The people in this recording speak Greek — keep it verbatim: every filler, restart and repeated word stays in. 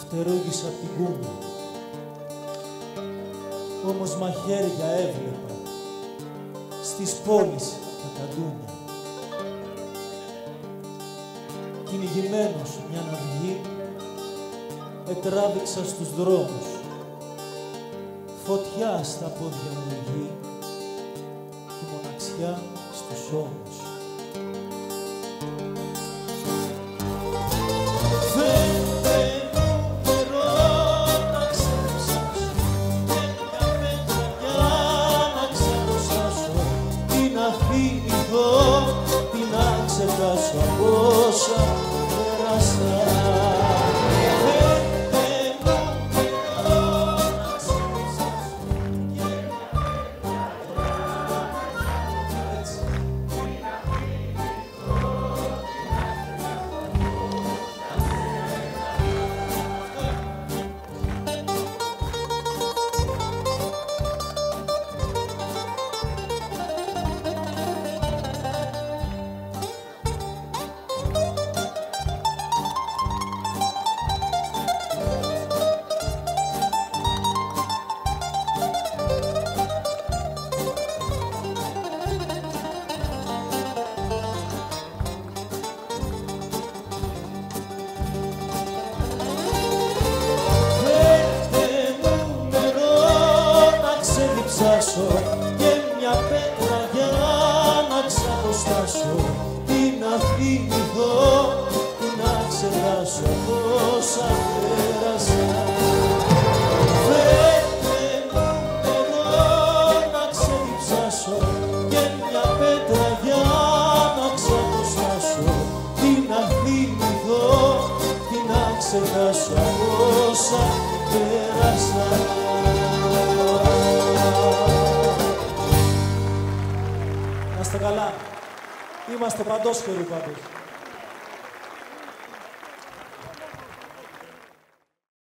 φτερούγησα απ' την κούνια. Όμως μαχαίρια έβλεπα στις πόλεις τα καντούνια. Κυνηγημένος μια αυγή ετράβηξα στους δρόμους. Φωτιά στα πόδια μου η γη και μοναξιά στους ώμους. Τι να ξεχάσω από όσα πέρασα. Και μια πέτρα για να ξαποστάσω. Τι να θυμηθώ, τι να ξεχάσω όσα πέρασα. Φέρτε μου νερό να ξεδιψάσω και μια πέτρα για να ξαποστάσω. Τι να θυμηθώ, τι να ξεχάσω όσα πέρασα. Να είστε καλά. Είμαστε παντός χερού πάντως.